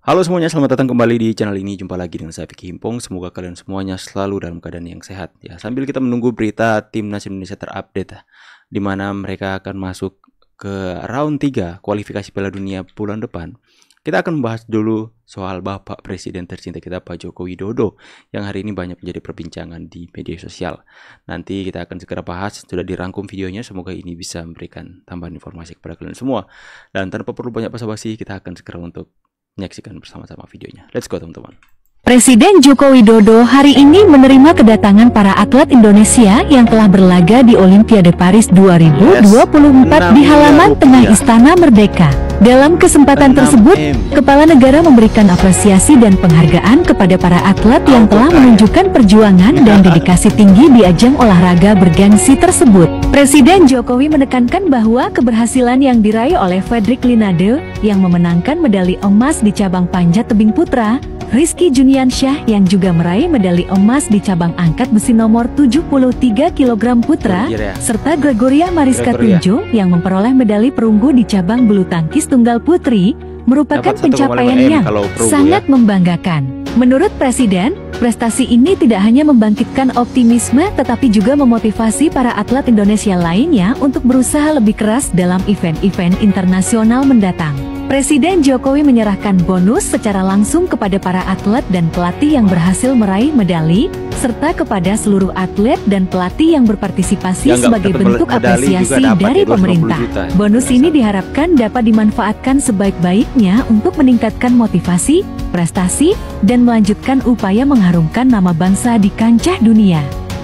Halo semuanya, selamat datang kembali di channel ini. Jumpa lagi dengan saya Vicky Himpong. Semoga kalian semuanya selalu dalam keadaan yang sehat ya. Sambil kita menunggu berita timnas Indonesia terupdate di mana mereka akan masuk ke round 3 kualifikasi Piala Dunia bulan depan. Kita akan membahas dulu soal Bapak Presiden tercinta kita Pak Joko Widodo yang hari ini banyak menjadi perbincangan di media sosial. Nanti kita akan segera bahas, sudah dirangkum videonya, semoga ini bisa memberikan tambahan informasi kepada kalian semua. Dan tanpa perlu banyak basa-basi, kita akan segera untuk menyaksikan bersama-sama videonya. Let's go teman-teman. Presiden Joko Widodo hari ini menerima kedatangan para atlet Indonesia yang telah berlaga di Olimpiade Paris 2024 di halaman tengah Istana Merdeka. Dalam kesempatan tersebut, Kepala Negara memberikan apresiasi dan penghargaan kepada para atlet yang telah menunjukkan perjuangan dan dedikasi tinggi di ajang olahraga bergengsi tersebut. Presiden Jokowi menekankan bahwa keberhasilan yang diraih oleh Fredrik Linade yang memenangkan medali emas di cabang panjat tebing putra, Rizky Juniansyah yang juga meraih medali emas di cabang angkat besi nomor 73 kg putra, serta Gregoria Mariska Tunjung yang memperoleh medali perunggu di cabang bulu tangkis tunggal putri, merupakan pencapaian yang sangat membanggakan. Menurut Presiden, prestasi ini tidak hanya membangkitkan optimisme tetapi juga memotivasi para atlet Indonesia lainnya untuk berusaha lebih keras dalam event-event internasional mendatang. Presiden Jokowi menyerahkan bonus secara langsung kepada para atlet dan pelatih yang berhasil meraih medali, serta kepada seluruh atlet dan pelatih yang berpartisipasi sebagai bentuk apresiasi dari pemerintah. Bonus ini diharapkan dapat dimanfaatkan sebaik-baiknya untuk meningkatkan motivasi, prestasi, dan melanjutkan upaya mengharumkan nama bangsa di kancah dunia.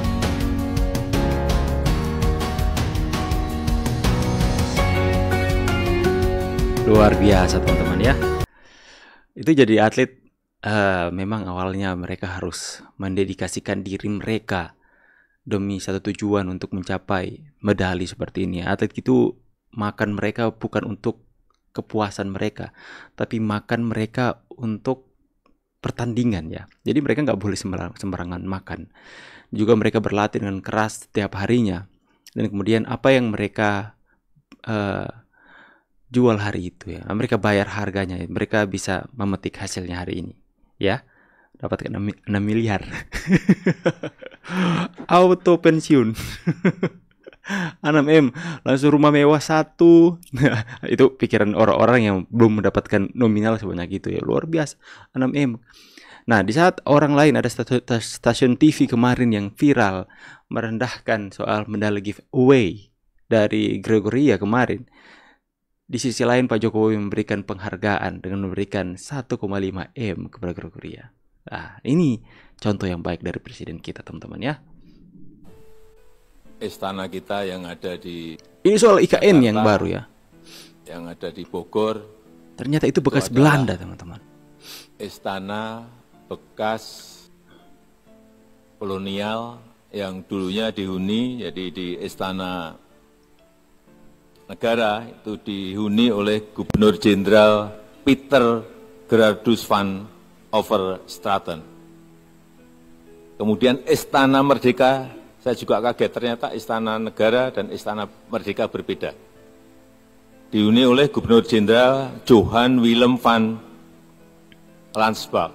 Luar biasa teman-teman ya. Itu jadi atlet memang awalnya mereka harus mendedikasikan diri mereka demi satu tujuan untuk mencapai medali seperti ini. Atlet itu makan mereka bukan untuk kepuasan mereka, tapi makan mereka untuk pertandingan ya. Jadi mereka nggak boleh sembarangan makan. Juga mereka berlatih dengan keras setiap harinya. Dan kemudian apa yang mereka jual hari itu ya, mereka bayar harganya, mereka bisa memetik hasilnya hari ini ya, dapatkan 6 miliar auto pensiun 6M langsung rumah mewah 1 itu pikiran orang-orang yang belum mendapatkan nominal sebanyak itu ya, luar biasa 6M. Nah, di saat orang lain, ada stasiun TV kemarin yang viral merendahkan soal medali giveaway dari Gregoria kemarin, di sisi lain Pak Jokowi memberikan penghargaan dengan memberikan 1,5 M kepada Gregoria. Nah, ini contoh yang baik dari presiden kita teman-teman ya. Istana kita yang ada di Ini soal IKN Jakarta, yang baru ya, yang ada di Bogor, ternyata itu bekas Belanda teman-teman. Istana bekas kolonial yang dulunya dihuni, jadi di Istana Negara itu dihuni oleh Gubernur Jenderal Peter Gerardus van Overstraten. Kemudian Istana Merdeka, saya juga kaget ternyata Istana Negara dan Istana Merdeka berbeda. Dihuni oleh Gubernur Jenderal Johan Willem van Lansbach.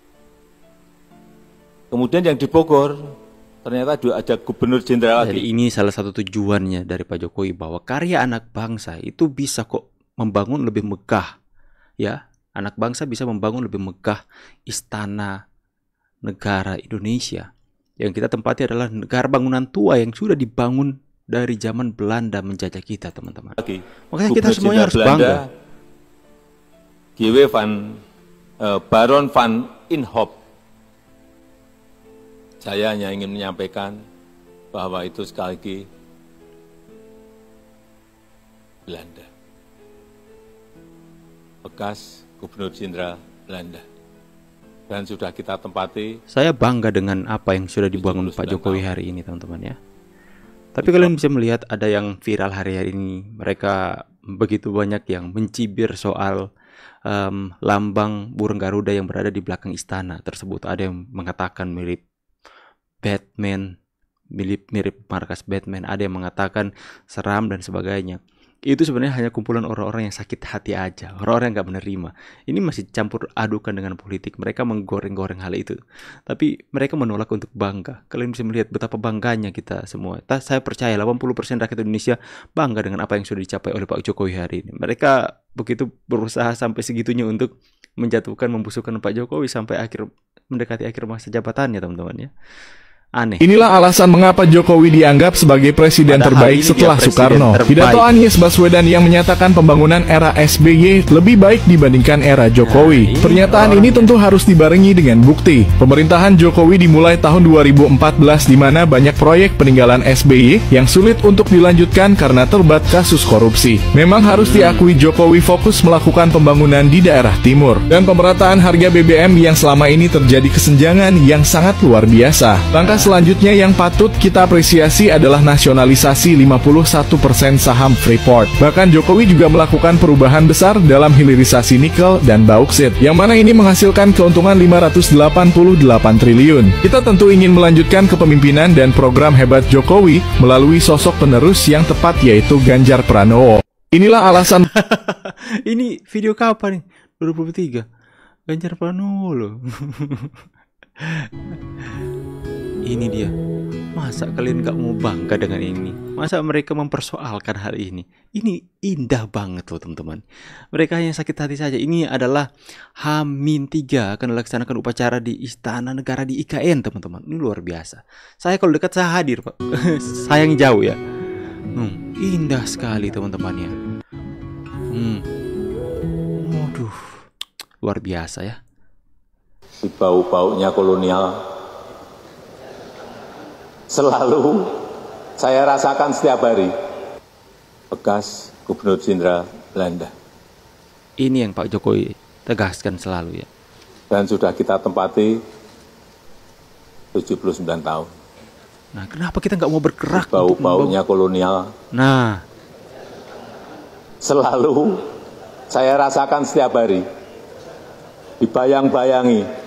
Kemudian yang di Bogor, ternyata ada Gubernur Jenderal lagi. Jadi ini salah satu tujuannya dari Pak Jokowi, bahwa karya anak bangsa itu bisa kok membangun lebih megah ya. Anak bangsa bisa membangun lebih megah istana negara Indonesia. Yang kita tempati adalah negara bangunan tua yang sudah dibangun dari zaman Belanda menjajah kita teman-teman. Makanya kita semuanya harus bangga. GW Baron van Inhofe. Saya hanya ingin menyampaikan bahwa itu sekali lagi Belanda. Bekas Gubernur Jenderal Belanda. Dan sudah kita tempati. Saya bangga dengan apa yang sudah dibangun Pak Jokowi hari ini teman-teman ya. Tapi kalian bisa melihat ada yang viral hari-hari ini. Mereka begitu banyak yang mencibir soal lambang burung Garuda yang berada di belakang istana tersebut. Ada yang mengatakan mirip Batman, mirip markas Batman, ada yang mengatakan seram dan sebagainya. itu sebenarnya hanya kumpulan orang-orang yang sakit hati aja, orang-orang yang nggak menerima. Ini masih campur adukan dengan politik. Mereka menggoreng-goreng hal itu, tapi mereka menolak untuk bangga. Kalian bisa melihat betapa bangganya kita semua. Saya percaya 80% rakyat Indonesia bangga dengan apa yang sudah dicapai oleh Pak Jokowi hari ini. Mereka begitu berusaha sampai segitunya untuk menjatuhkan, membusukkan Pak Jokowi sampai mendekati akhir masa jabatannya, teman-teman ya. Aneh. Inilah alasan mengapa Jokowi dianggap sebagai presiden terbaik setelah Soekarno. Pidato Anies Baswedan yang menyatakan pembangunan era SBY lebih baik dibandingkan era Jokowi. Pernyataan ini tentu harus dibarengi dengan bukti. Pemerintahan Jokowi dimulai tahun 2014 di mana banyak proyek peninggalan SBY yang sulit untuk dilanjutkan karena terlibat kasus korupsi. Memang harus diakui Jokowi fokus melakukan pembangunan di daerah timur dan pemerataan harga BBM yang selama ini terjadi kesenjangan yang sangat luar biasa. Langkah selanjutnya yang patut kita apresiasi adalah nasionalisasi 51% saham Freeport. Bahkan Jokowi juga melakukan perubahan besar dalam hilirisasi nikel dan bauksit, yang mana ini menghasilkan keuntungan 588 triliun. Kita tentu ingin melanjutkan kepemimpinan dan program hebat Jokowi melalui sosok penerus yang tepat, yaitu Ganjar Pranowo. Inilah alasan. Ini video kapan nih? 2023. Ganjar Pranowo loh. Ini dia. Masa kalian gak mau bangga dengan ini? Masa mereka mempersoalkan hal ini? Ini indah banget loh teman-teman. Mereka hanya sakit hati saja. Ini adalah H-3 akan dilaksanakan upacara di Istana Negara di IKN, teman-teman. Ini luar biasa. Saya kalau dekat saya hadir, Pak. Sayang jauh ya. Indah sekali teman-teman ya. Waduh, luar biasa ya. Si bau-baunya kolonial selalu saya rasakan setiap hari. Bekas Gubernur Jenderal Belanda. Ini yang Pak Jokowi tegaskan selalu ya. Dan sudah kita tempati 79 tahun. Nah, kenapa kita nggak mau bergerak? Bau-baunya kolonial. Nah, selalu saya rasakan setiap hari. Dibayang-bayangi.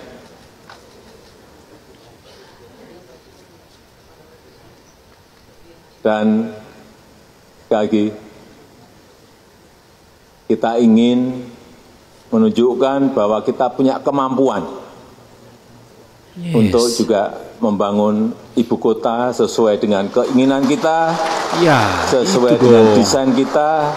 Dan sekali lagi, kita ingin menunjukkan bahwa kita punya kemampuan untuk juga membangun ibu kota sesuai dengan keinginan kita, sesuai dengan desain kita,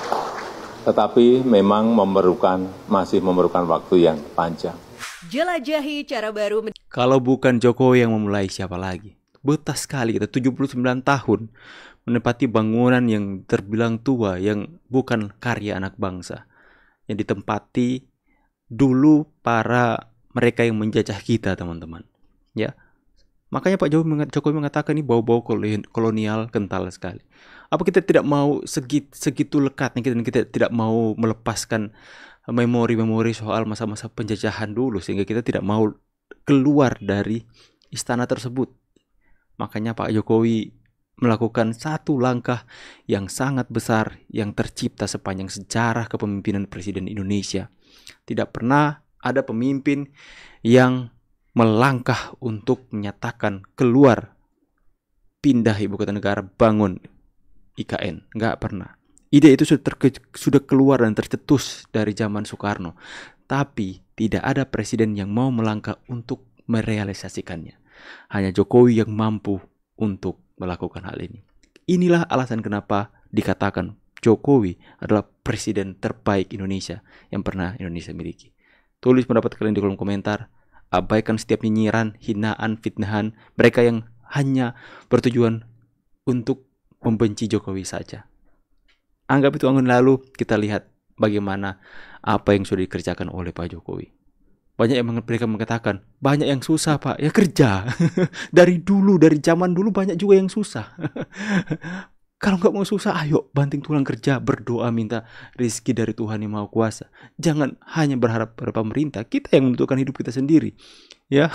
tetapi memang masih memerlukan waktu yang panjang. Jelajahi cara baru. Kalau bukan Jokowi yang memulai, siapa lagi? Betah sekali kita 79 tahun menempati bangunan yang terbilang tua, yang bukan karya anak bangsa, yang ditempati dulu para mereka yang menjajah kita, teman-teman. Ya, makanya Pak Jokowi mengatakan ini bau-bau kolonial kental sekali. Apa kita tidak mau segitu lekatnya kita tidak mau melepaskan memori-memori soal masa-masa penjajahan dulu, sehingga kita tidak mau keluar dari istana tersebut. Makanya Pak Jokowi melakukan satu langkah yang sangat besar yang tercipta sepanjang sejarah kepemimpinan Presiden Indonesia. Tidak pernah ada pemimpin yang melangkah untuk menyatakan keluar, pindah ibu kota negara, bangun IKN. Nggak pernah. Ide itu sudah keluar dan tercetus dari zaman Soekarno. Tapi tidak ada presiden yang mau melangkah untuk merealisasikannya. Hanya Jokowi yang mampu untuk melakukan hal ini. Inilah alasan kenapa dikatakan Jokowi adalah presiden terbaik Indonesia yang pernah Indonesia miliki. Tulis pendapat kalian di kolom komentar. Abaikan setiap nyinyiran, hinaan, fitnahan mereka yang hanya bertujuan untuk membenci Jokowi saja. Anggap itu angin lalu. Kita lihat bagaimana apa yang sudah dikerjakan oleh Pak Jokowi. Banyak yang mereka mengatakan, banyak yang susah Pak, ya kerja. Dari zaman dulu banyak juga yang susah. Kalau nggak mau susah, ayo banting tulang kerja, berdoa minta rezeki dari Tuhan Yang Maha Kuasa. Jangan hanya berharap pada pemerintah, kita yang menentukan hidup kita sendiri. Ya,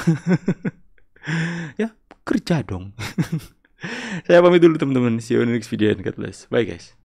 ya kerja dong. Saya pamit dulu teman-teman, see you in the next video and God bless. Bye guys.